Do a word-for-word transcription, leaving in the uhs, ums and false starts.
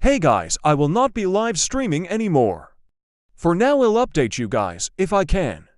Hey guys, I will not be live streaming anymore. For now I'll update you guys, if I can.